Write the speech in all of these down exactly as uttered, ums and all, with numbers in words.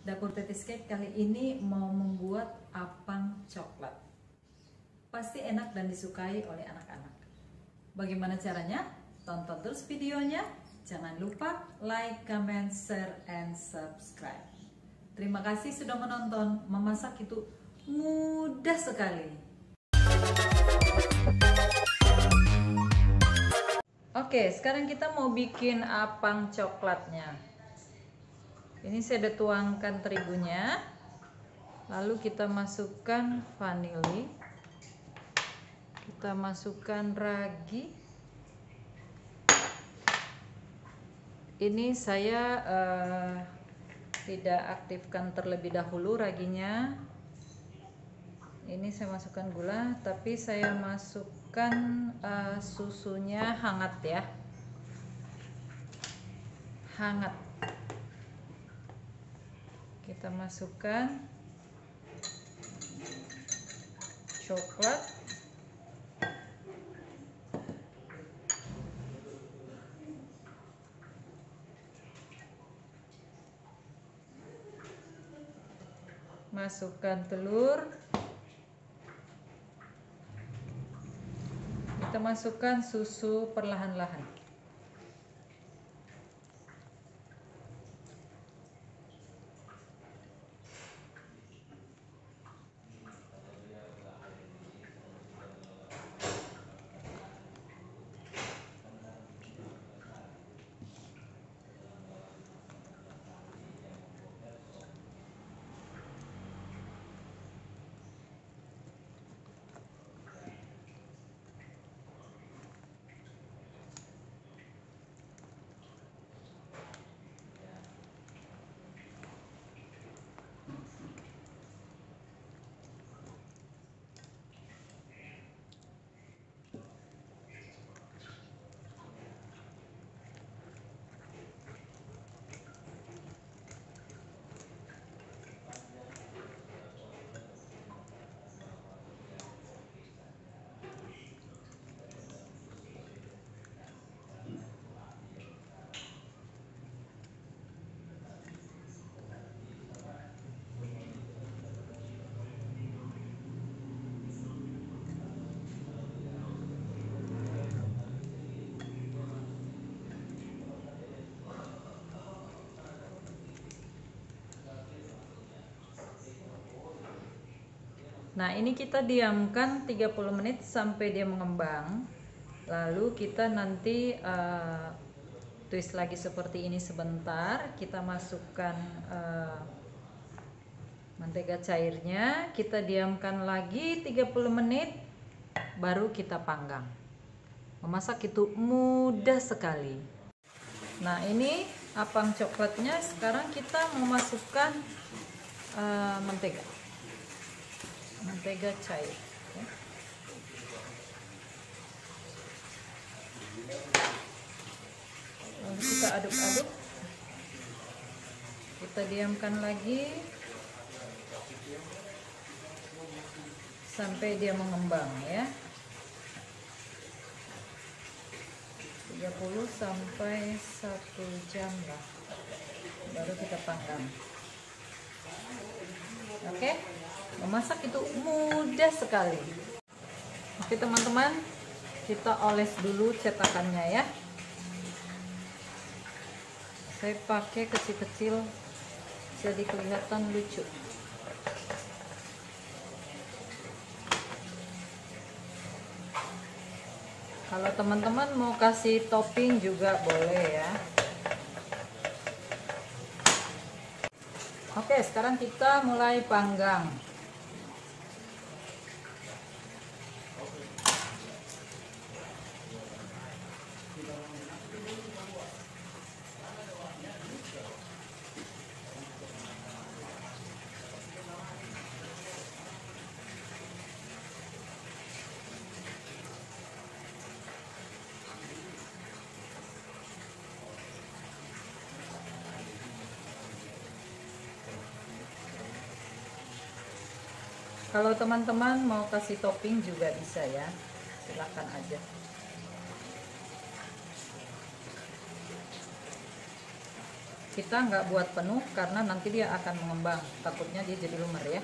Dapur Tetis Cake kali ini mau membuat apang coklat. Pasti enak dan disukai oleh anak-anak. Bagaimana caranya? Tonton terus videonya. Jangan lupa like, comment, share, and subscribe. Terima kasih sudah menonton. Memasak itu mudah sekali. Oke, sekarang kita mau bikin apang coklatnya. Ini saya udah tuangkan terigunya, lalu kita masukkan vanili, kita masukkan ragi. Ini saya uh, tidak aktifkan terlebih dahulu raginya. Ini saya masukkan gula, tapi saya masukkan uh, susunya hangat ya, hangat. Kita masukkan coklat, masukkan telur, kita masukkan susu perlahan-lahan. Nah, ini kita diamkan tiga puluh menit sampai dia mengembang. Lalu kita nanti uh, twist lagi seperti ini sebentar. Kita masukkan uh, mentega cairnya, kita diamkan lagi tiga puluh menit, baru kita panggang. Memasak itu mudah sekali. Nah, ini apang coklatnya. Sekarang kita memasukkan uh, mentega. Mentega cair. Oke. Lalu kita aduk-aduk, kita diamkan lagi sampai dia mengembang ya, tiga puluh sampai satu jam lah, baru kita panggang. Oke, memasak itu mudah sekali. Oke teman-teman, kita oles dulu cetakannya ya. Saya pakai kecil-kecil jadi kelihatan lucu. Kalau teman-teman mau kasih topping juga boleh ya. Oke, sekarang kita mulai panggang. Kalau teman-teman mau kasih topping juga bisa ya, silakan aja. kita nggak buat penuh karena nanti dia akan mengembang, takutnya dia jadi lumer ya.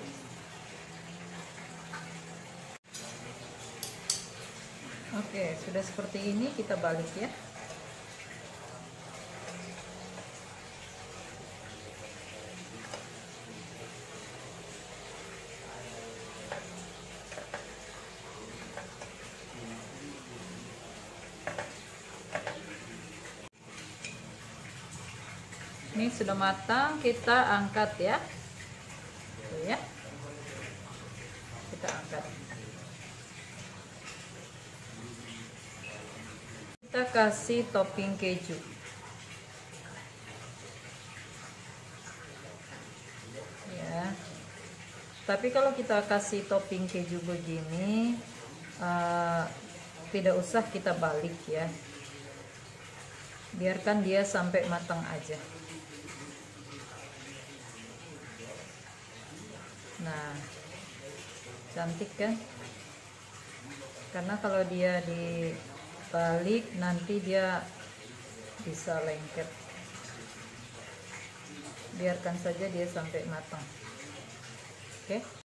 Oke, sudah seperti ini, kita balik ya. Ini sudah matang, kita angkat ya. Tuh ya. Kita angkat. Kita kasih topping keju. Ya. Tapi kalau kita kasih topping keju begini, uh, tidak usah kita balik ya. Biarkan dia sampai matang aja. Nah, cantik kan? Karena kalau dia dibalik nanti dia bisa lengket. Biarkan saja dia sampai matang. Oke.